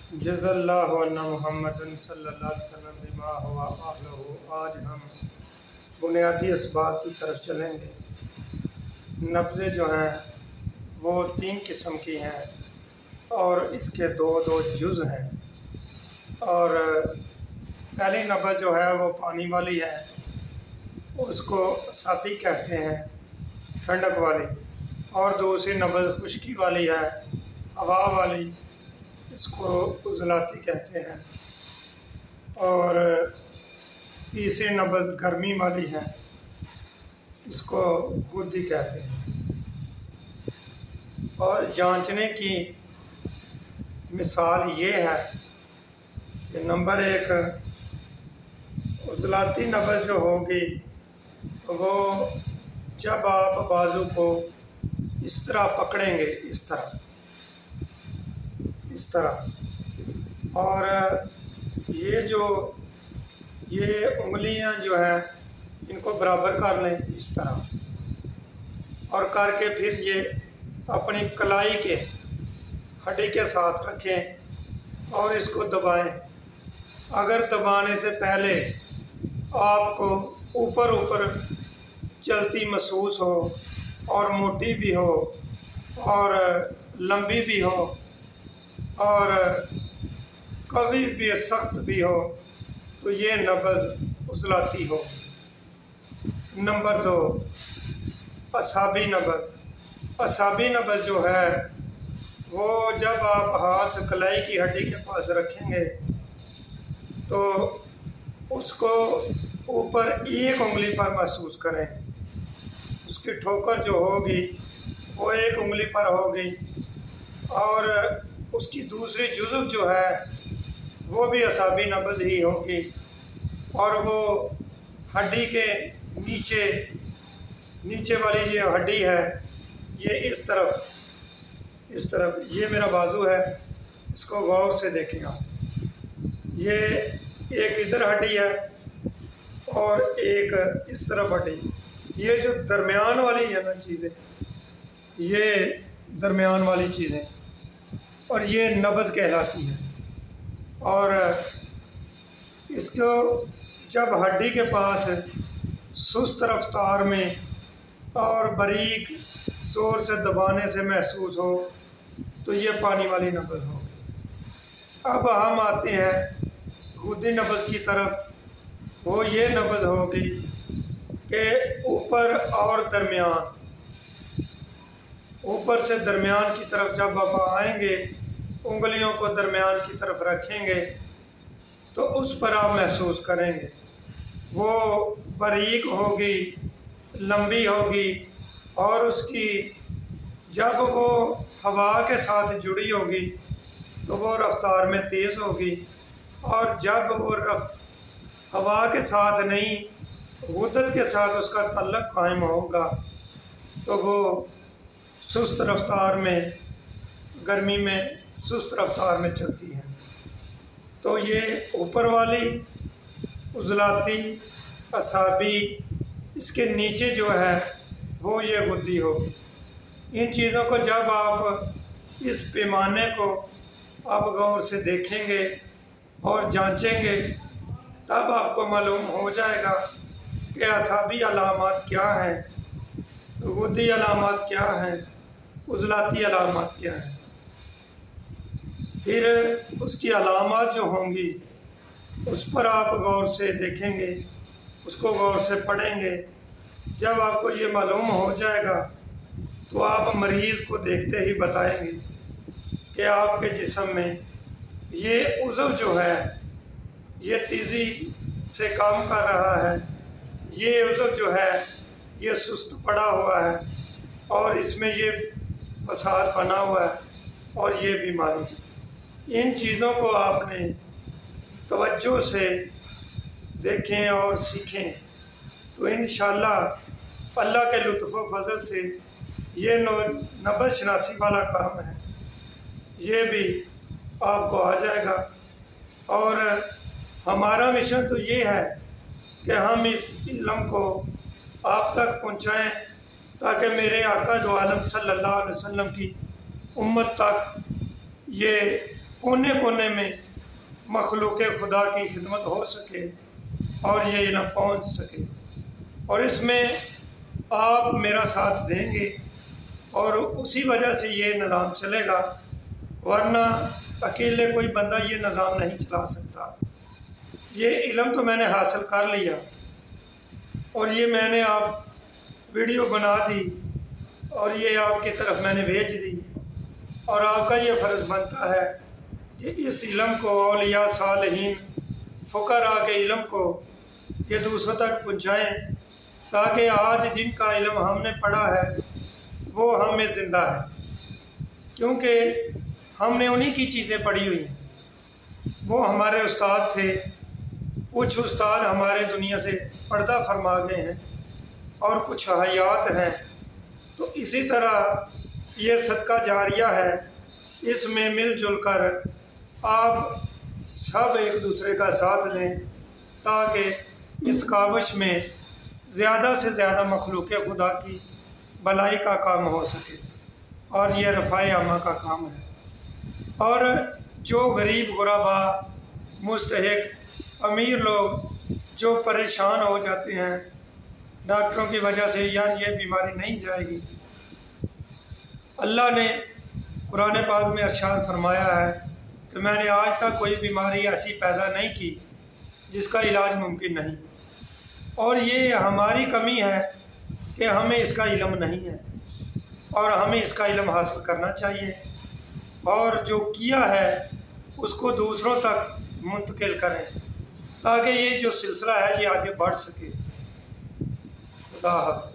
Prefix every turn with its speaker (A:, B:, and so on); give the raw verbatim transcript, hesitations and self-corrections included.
A: جزا اللہ عنا محمد صلی اللہ علیہ وسلم بما ہوا اہلہ۔ آج ہم بنیادی اسباب کی طرف چلیں گے۔ نبضیں جو ہیں وہ تین قسم کی ہیں اور اس کے دو دو جز ہیں، اور پہلی نبض جو ہے وہ پانی والی ہے، اس کو ساپی کہتے ہیں، ٹھنڈک والی، اور دوسری نبض خشکی والی ہے، ہوا والی، اس کو عضلاتی کہتے ہیں، اور تیسری نبض گرمی والی ہے، اس کو غدی کہتے ہیں۔ اور جانچنے کی مثال یہ ہے کہ نمبر ایک، عضلاتی نبض جو ہوگی وہ جب آپ بازو کو اس طرح پکڑیں گے، اس طرح اس طرح اور یہ جو یہ انگلیاں جو ہیں ان کو برابر کر لیں اس طرح، اور کر کے پھر یہ اپنی کلائی کے ہڈی کے ساتھ رکھیں اور اس کو دبائیں۔ اگر دبانے سے پہلے آپ کو اوپر اوپر چلتی محسوس ہو اور موٹی بھی ہو اور لمبی بھی ہو اور کبھی بھی سخت بھی ہو تو یہ نبض عضلاتی ہو۔ نمبر دو، اعصابی نبض۔ اعصابی نبض جو ہے وہ جب آپ ہاتھ کلائی کی ہڈی کے پاس رکھیں گے تو اس کو اوپر ایک انگلی پر محسوس کریں، اس کی ٹھوکر جو ہوگی وہ ایک انگلی پر ہوگی، اور اس کی دوسری جزو جو ہے وہ بھی اعصابی نبض ہی ہوگی، اور وہ ہڈی کے نیچے نیچے والی یہ ہڈی ہے، یہ اس طرف اس طرف یہ میرا بازو ہے، اس کو غور سے دیکھیں آپ، یہ ایک ادھر ہڈی ہے اور ایک اس طرف ہڈی، یہ جو درمیان والی ہے نا چیزیں، یہ درمیان والی چیزیں، اور یہ نبض کہلاتی ہے۔ اور اس کو جب ہڈی کے پاس سست رفتار میں اور باریک زور سے دبانے سے محسوس ہو تو یہ پانی والی نبض ہو۔ اب ہم آتے ہیں غدی نبض کی طرف۔ وہ یہ نبض ہوگی کہ اوپر اور درمیان، اوپر سے درمیان کی طرف جب آپ آئیں گے، انگلیوں کو درمیان کی طرف رکھیں گے تو اس پر آپ محسوس کریں گے، وہ باریک ہوگی، لمبی ہوگی، اور اس کی جب وہ ہوا کے ساتھ جڑی ہوگی تو وہ رفتار میں تیز ہوگی، اور جب وہ ہوا کے ساتھ نہیں، غدت کے ساتھ اس کا تعلق قائم ہوگا تو وہ سست رفتار میں، گرمی میں سست رفتار میں چلتی ہے۔ تو یہ اوپر والی عضلاتی، اعصابی، اس کے نیچے جو ہے وہ یہ غدی ہوگی۔ ان چیزوں کو جب آپ اس پیمانے کو آپ غور سے دیکھیں گے اور جانچیں گے تب آپ کو معلوم ہو جائے گا کہ اعصابی علامات کیا ہیں، غدی علامات کیا ہیں، عضلاتی علامات کیا ہیں۔ پھر اس کی علامات جو ہوں گی اس پر آپ غور سے دیکھیں گے، اس کو غور سے پڑھیں گے۔ جب آپ کو یہ معلوم ہو جائے گا تو آپ مریض کو دیکھتے ہی بتائیں گے کہ آپ کے جسم میں یہ عضو جو ہے یہ تیزی سے کام کر رہا ہے، یہ عضو جو ہے یہ سست پڑا ہوا ہے، اور اس میں یہ فساد بنا ہوا ہے اور یہ بیماری ہے۔ ان چیزوں کو آپ نے توجہ سے دیکھیں اور سیکھیں تو انشاءاللہ اللہ کے لطف و فضل سے یہ نبض شناسی والا کام ہے، یہ بھی آپ کو آ جائے گا۔ اور ہمارا مشن تو یہ ہے کہ ہم اس علم کو آپ تک پہنچائیں تاکہ میرے آقا دو عالم صلی اللہ علیہ وسلم کی امت تک یہ कोने कोने में मखलूक खुदा की खिदमत हो सके और ये इल्म पहुँच सके। और इसमें आप मेरा साथ देंगे और उसी वजह से ये निज़ाम चलेगा, वरना अकेले कोई बंदा ये निज़ाम नहीं चला सकता। ये इल्म तो मैंने हासिल कर लिया और ये मैंने आप वीडियो बना दी और ये आपकी तरफ मैंने भेज दी, और आपका ये फ़र्ज़ बनता है कि इस इल्म को औलिया सालिहीन फ़ुक़रा के इल्म को ये दूसरों तक पहुँचाएँ, ताकि आज जिनका इल्म हमने पढ़ा है वो हम में ज़िंदा है, क्योंकि हमने उन्हीं की चीज़ें पढ़ी हुई हैं। वो हमारे उस्ताद थे, कुछ उस्ताद हमारे दुनिया से पर्दा फरमा गए हैं और कुछ हयात हैं। तो इसी तरह ये सदका जारिया है, इसमें मिलजुल कर आप सब एक दूसरे का साथ लें ताकि इस काविश में ज़्यादा से ज़्यादा मखलूक खुदा की भलाई का काम हो सके, और ये रफ़ाए आमा का काम है। और जो गरीब गुरबा, मुस्तहिक, अमीर लोग जो परेशान हो जाते हैं डॉक्टरों की वजह से, यार ये बीमारी नहीं जाएगी, अल्लाह ने कुरान पाक में इरशाद फरमाया है कि मैंने आज तक कोई बीमारी ऐसी पैदा नहीं की जिसका इलाज मुमकिन नहीं। और ये हमारी कमी है कि हमें इसका इल्म नहीं है और हमें इसका इल्म हासिल करना चाहिए, और जो किया है उसको दूसरों तक मुंतकिल करें ताकि ये जो सिलसिला है ये आगे बढ़ सके। खुदा हाफ़िज़।